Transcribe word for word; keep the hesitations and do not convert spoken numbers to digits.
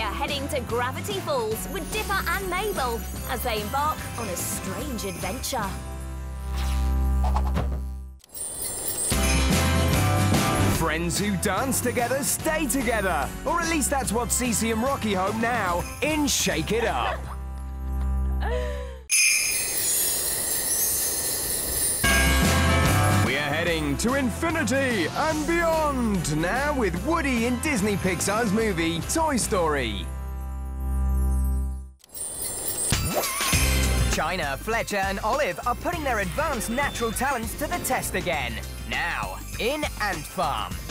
are heading to Gravity Falls with Dipper and Mabel as they embark on a strange adventure. Friends who dance together stay together, or at least that's what Cece and Rocky hope now in Shake It Up. We are heading to infinity and beyond now with Woody in Disney Pixar's movie Toy Story. China, Fletcher and Olive are putting their advanced natural talents to the test again. Now, in Ant Farm.